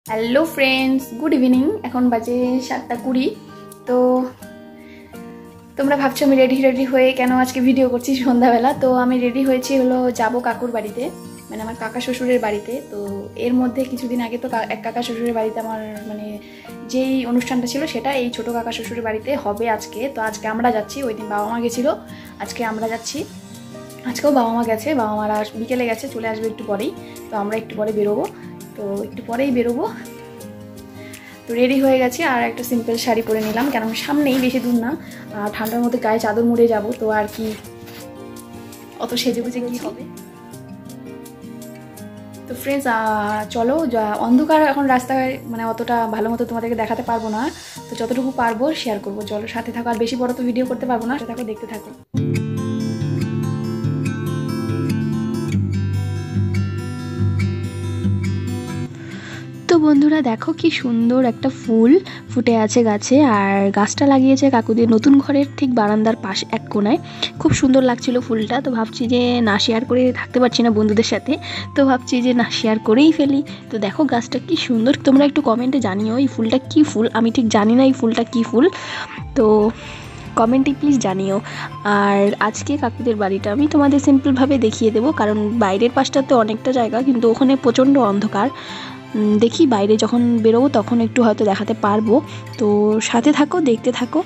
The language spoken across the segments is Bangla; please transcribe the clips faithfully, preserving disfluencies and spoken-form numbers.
Hello friends, good evening. এখন বাজে সাতটা কুড়ি। তো তোমরা ভাবছো আমি রেডি রেডি হয়ে কেন আজকে ভিডিও করছি সন্ধ্যাবেলা। তো আমি রেডি হয়েছি হলো যাব কাকুর বাড়িতে, মানে আমার কাকা শ্বশুরের বাড়িতে। তো এর মধ্যে কিছুদিন আগে তো এক কাকা শ্বশুরের বাড়িতে আমার মানে যেই অনুষ্ঠানটা ছিল সেটা এই ছোটো কাকা শ্বশুরের বাড়িতে হবে আজকে। তো আজকে আমরা যাচ্ছি, ওই দিন বাবা মা গেছিলো, আজকে আমরা যাচ্ছি। আজকেও বাবা মা গেছে, বাবা মারা বিকেলে গেছে, চলে আসবে একটু পরেই। তো আমরা একটু পরে বেরোবো, তো একটু পরেই বেরোবো। তো রেডি হয়ে গেছি, আর একটা সিম্পল শাড়ি পরে নিলাম, কেন সামনেই, বেশি দূর না। ঠান্ডার মধ্যে গায়ে চাদর মুড়ে যাব, তো আর কি অত সেজে গুজে কি হবে। তো ফ্রেন্ডস চলো, অন্ধকার এখন রাস্তায়, মানে অতটা ভালো মতো তোমাদেরকে দেখাতে পারবো না, তো যতটুকু পারবো শেয়ার করবো। চলো সাথে থাকো, আর বেশি বড় তো ভিডিও করতে পারবো না, সাথে থাকো, দেখতে থাকো। তো বন্ধুরা দেখো কি সুন্দর একটা ফুল ফুটে আছে গাছে, আর গাছটা লাগিয়েছে কাকুদের নতুন ঘরের ঠিক বারান্দার পাশে এক কোনায়। খুব সুন্দর লাগছিল ফুলটা। তো ভাবছি যে না শেয়ার করে থাকতে পারছি না বন্ধুদের সাথে, তো ভাবছি যে না শেয়ার করেই ফেলি। তো দেখো গাছটা কি সুন্দর, তোমরা একটু কমেন্টে জানিও এই ফুলটা কি ফুল। আমি ঠিক জানি না এই ফুলটা কি ফুল, তো কমেন্টে প্লিজ জানিও। আর আজকে কাকুদের বাড়িটা আমি তোমাদের সিম্পলভাবে দেখিয়ে দেবো, কারণ বাইরের পাশটাতে অনেকটা জায়গা, কিন্তু ওখানে প্রচণ্ড অন্ধকার। দেখি বাইরে যখন বেরোবো তখন একটু হয়তো দেখাতে পারবো। তো সাথে থাকো, দেখতে থাকো।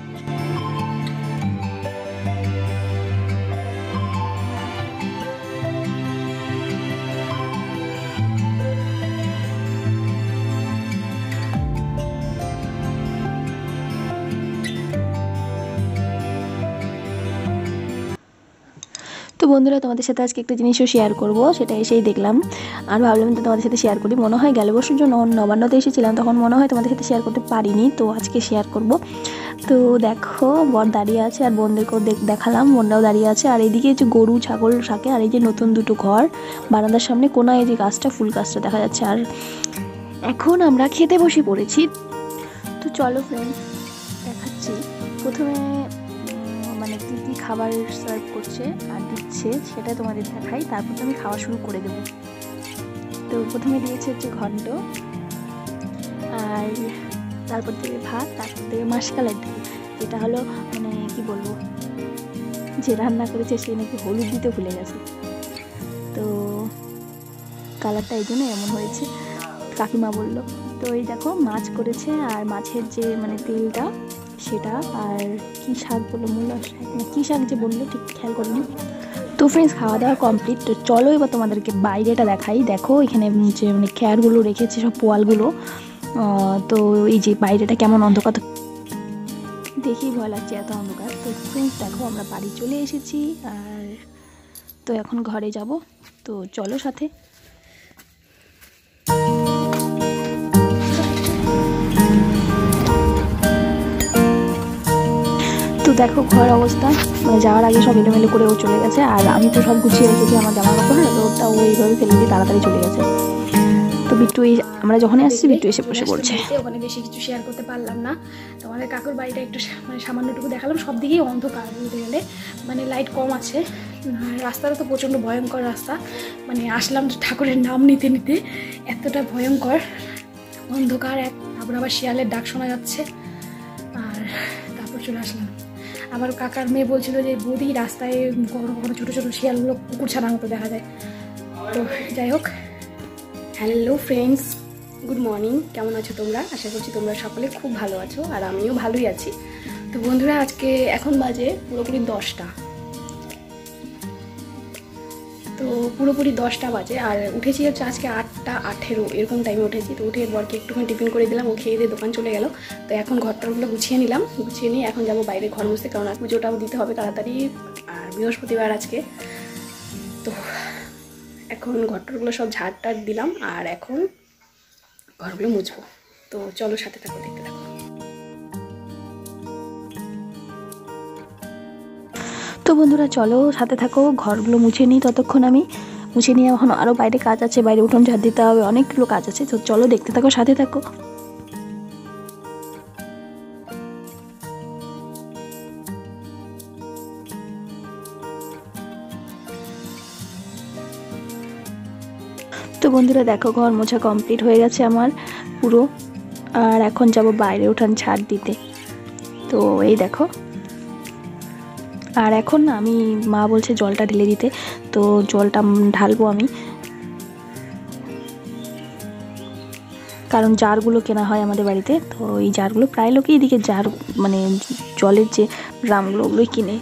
তো বন্ধুরা তোমাদের সাথে আজকে একটা জিনিসও শেয়ার করব, সেটা এসেই দেখলাম, আর ভাবলাম তো তোমাদের সাথে শেয়ার করি। মনে হয় গেল বছর জন্য নবান্নতে এসেছিলাম, তখন মনে হয় তোমাদের সাথে শেয়ার করতে পারিনি, তো আজকে শেয়ার করব। তো দেখো বর দাঁড়িয়ে আছে, আর বোনদেরকেও দেখালাম, বোনরাও দাঁড়িয়ে আছে। আর এইদিকে যে গরু ছাগল থাকে, আর এই যে নতুন দুটো ঘর বারান্দার সামনে কোনায় এই যে গাছটা, ফুল গাছটা দেখা যাচ্ছে। আর এখন আমরা খেতে বসে পড়েছি। তো চলো ফ্রেন্ড দেখাচ্ছি। প্রথমে মানে কী কী খাবার সার্ভ করছে আর দিচ্ছে সেটা তোমাদের দেখাই, তারপর তো আমি খাওয়া শুরু করে দেবো। তো প্রথমে দিয়েছে হচ্ছে ঘন্ট, আর তারপর দেবে ভাত, তারপর দেবে মাসকালের ডাল, যেটা হলো মানে কি বলবো, যে রান্না করেছে সে নাকি হলুদ দিতে ভুলে গেছে, তো কালারটা এই জন্য এমন হয়েছে, কাকিমা বলল। তো এই দেখো মাছ করেছে, আর মাছের যে মানে তেলটা সেটা, আর কী শাক বললো, মূলা শাক না কী শাক যে বললো ঠিক খেয়াল করিনি। তো ফ্রেন্ডস খাওয়া দাওয়া কমপ্লিট। তো চলো এবার তোমাদেরকে বাইরেটা দেখাই। দেখো এখানে যে মানে খেয়ারগুলো রেখেছে, সব পোয়ালগুলো। তো এই যে বাইরেটা কেমন অন্ধকার, দেখেই ভয় লাগছে এত অন্ধকার। তো ফ্রেন্ডস দেখো আমরা বাড়ি চলে এসেছি, আর তো এখন ঘরে যাব। তো চলো সাথে। তো দেখো ঘর অবস্থা, মানে যাওয়ার আগে সব এলোমেলো করে ও চলে গেছে, আর আমি তো সব গুছিয়ে রেখেছি আমার জামা কাপড়, তো ওটা ও এইভাবে ফেলে দিয়ে তাড়াতাড়ি চলে গেছে। তো বিট্টু এই আমরা যখনই আসছি বিট্টু এসে বসে পড়ছে। ওখানে বেশি কিছু শেয়ার করতে পারলাম না, তো আমাদের কাকুর বাড়িটা একটু মানে সামান্যটুকু দেখালাম। সব দিকেই অন্ধকার বলতে গেলে, মানে লাইট কম আছে। রাস্তাটা তো প্রচণ্ড ভয়ঙ্কর রাস্তা, মানে আসলাম ঠাকুরের নাম নিতে নিতে, এতটা ভয়ঙ্কর অন্ধকার। এক তারপর আবার শিয়ালের ডাক শোনা যাচ্ছে, আর তারপর চলে আসলাম। আমার কাকার মেয়ে বলছিল যে বৌদি রাস্তায় কখনো কখনো ছোটো ছোটো শিয়ালগুলো কুকুর ছানার মতো দেখা যায়। তো যাই হোক, হ্যালো ফ্রেন্ডস, গুড মর্নিং। কেমন আছো তোমরা? আশা করছি তোমরা সকলে খুব ভালো আছো, আর আমিও ভালোই আছি। তো বন্ধুরা আজকে এখন বাজে পুরোপুরি দশটা, তো পুরোপুরি দশটা বাজে, আর উঠেছি হচ্ছে আজকে আটটা আঠেরো এরকম টাইমে উঠেছি। তো উঠে বরকে একটুখানি টিফিন করে দিলাম, ও খেয়ে দিয়ে দোকান চলে গেল। তো এখন ঘরটারগুলো গুছিয়ে নিলাম, গুছিয়ে নিয়ে এখন যাবো বাইরে ঘর মুছতে, কারণ আর পুজোটাও দিতে হবে তাড়াতাড়ি, আর বৃহস্পতিবার আজকে। তো এখন ঘরটারগুলো সব ঝাড় টাড় দিলাম, আর এখন ঘরগুলো মুছবো। তো চলো সাথে থাকো, দেখতে থাকো। তো বন্ধুরা চলো সাথে থাকো, ঘরগুলো মুছে নিই ততক্ষণ আমি। মুছে নিয়ে এখন আরও বাইরে কাজ আছে, বাইরে উঠোন ঝাড় দিতে হবে, অনেকগুলো কাজ আছে। তো চলো দেখতে থাকো, সাথে থাকো। তো বন্ধুরা দেখো, ঘর মোছা কমপ্লিট হয়ে গেছে আমার পুরো। আর এখন যাব বাইরে উঠান ঝাড় দিতে। তো এই দেখো, আর এখন না আমি, মা বলছে জলটা ঢেলে দিতে, তো জলটা ঢালবো আমি, কারণ জারগুলো কেনা হয় আমাদের বাড়িতে। তো এই জারগুলো প্রায় লোকই এদিকে জার মানে জলের যে ড্রামগুলো ওগুলোই কিনে।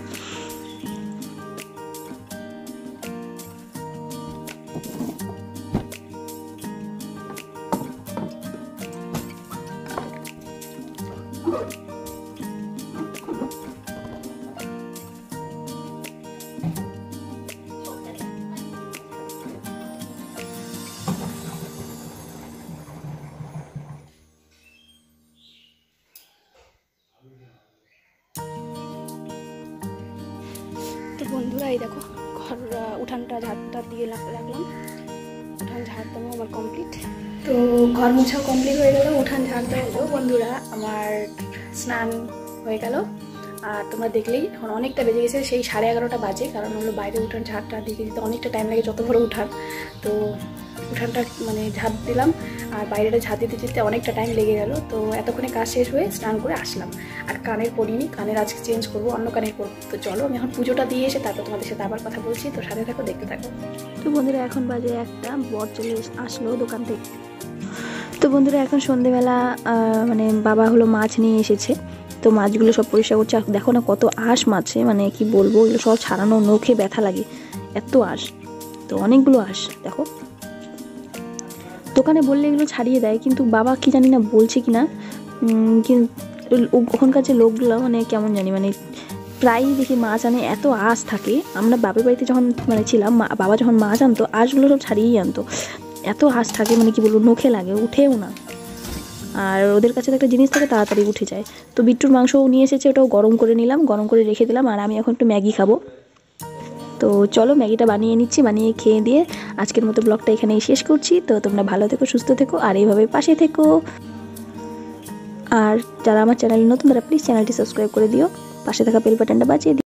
তো বন্ধুরা এই দেখো, ঘর উঠানটা ঝাড়টা দিয়ে রাখলাম, উঠান ঝাড় দেওয়া আমার কমপ্লিট। তো ঘর মোছা কমপ্লিট হয়ে গেল, উঠান ঝাড় দেওয়া হলো। বন্ধুরা আমার স্নান হয়ে গেল, আর তোমরা দেখলেই এখন অনেকটা বেজে গেছে, সেই সাড়ে এগারোটা বাজে, কারণ হলো বাইরে উঠান ঝাড়টা দিতে দিতে অনেকটা টাইম লাগে, যত বড় উঠান। তো উঠানটা মানে ঝাড় দিলাম, আর বাইরেটা ঝাড় দিতে দিতে অনেকটা টাইম লেগে গেল। তো এতক্ষণে কাজ শেষ হয়ে স্নান করে আসলাম। আর কানের পরিনি, কানের আজকে চেঞ্জ করবো, অন্য কানের করবো। তো চলো আমি এখন পুজোটা দিয়ে এসে তারপর তোমাদের সাথে আবার কথা বলছি। তো সাথে থাকো, দেখতে থাকো। তো বন্ধুরা এখন বাজে একটা, বর চলে আসলো দোকান থেকে। তো বন্ধুরা এখন সন্ধেবেলা মানে বাবা হলো মাছ নিয়ে এসেছে, তো মাছগুলো সব পরিষ্কার করছে। দেখো না কত আঁশ মাছে, মানে কি বলবো, এগুলো সব ছাড়ানো নখে ব্যথা লাগে, এত আঁশ। তো অনেকগুলো আঁশ দেখো, দোকানে বললে এগুলো ছাড়িয়ে দেয়, কিন্তু বাবা কি জানি না বলছে কিনা, কিন্তু ওখানকার যে লোকগুলো মানে কেমন জানি, মানে প্রায়ই দেখি মাছ আনে, এত আঁশ থাকে। আমরা বাবার বাড়িতে যখন মানে ছিলাম, বাবা যখন মাছ আনতো আঁশগুলো সব ছাড়িয়েই আনতো, এত আঁশ থাকে মানে কি বলবো, নখে লাগে, উঠেও না। আর ওদের কাছে একটা জিনিস থাকে তাড়াতাড়ি উঠে যায়। তো বিট্টুর মাংসও নিয়ে এসেছে, ওটাও গরম করে নিলাম, গরম করে রেখে দিলাম। আর আমি এখন একটু ম্যাগি খাবো। তো চলো ম্যাগিটা বানিয়ে নিচ্ছি, বানিয়ে খেয়ে দিয়ে আজকের মতো ব্লগটা এখানেই শেষ করছি। তো তোমরা ভালো থেকো, সুস্থ থেকো, আর এইভাবে পাশে থেকো। আর যারা আমার চ্যানেল নতুন, তারা প্লিজ চ্যানেলটি সাবস্ক্রাইব করে দিও, পাশে থাকা বেল বাটনটা বাজিয়ে দিও।